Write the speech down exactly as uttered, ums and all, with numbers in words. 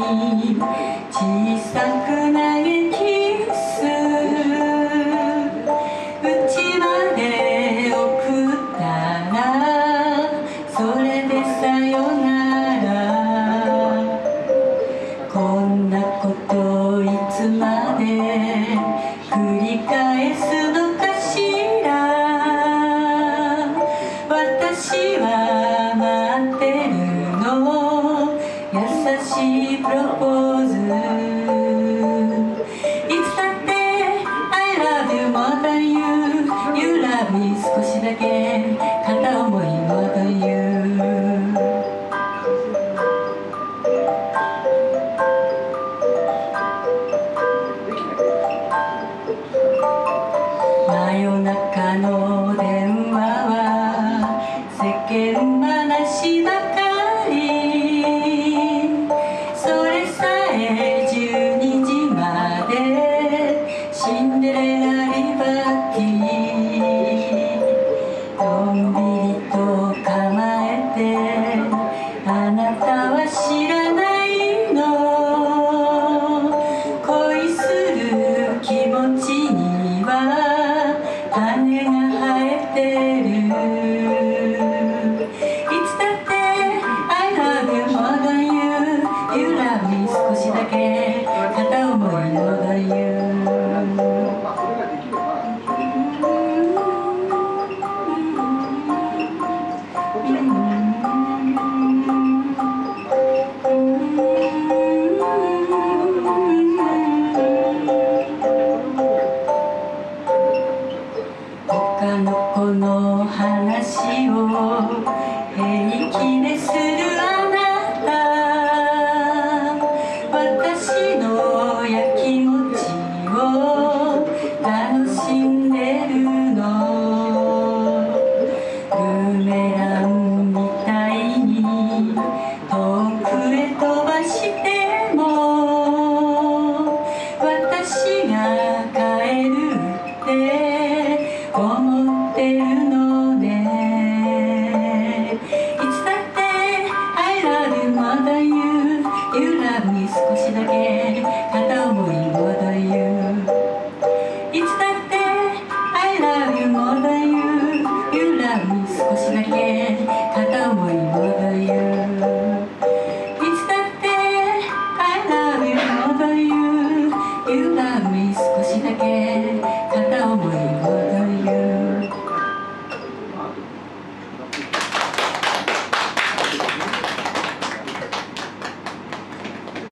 小さく投げキスうちまで送ったらそれでさよならこんなこといつまで繰り返すのかしら私は待ってるの優しいプロポーズいつだって I love you more than you You love me 少しだけ片思い more than you真夜中の電話は世間話ばかりそれさえじゅうにじまでシンデレラリバティのんびりと構えてあなたは知らないの恋する気持ちには羽が生えてるいつだって I love you more than you You love me 少しだけ片思い more than you他の子の話を平気でするあなた私のやきもちを楽しんでるのブーメランみたいに遠くへ飛ばしても私が帰るって思ってるのねいつだって I love you more than you You love me 少しだけ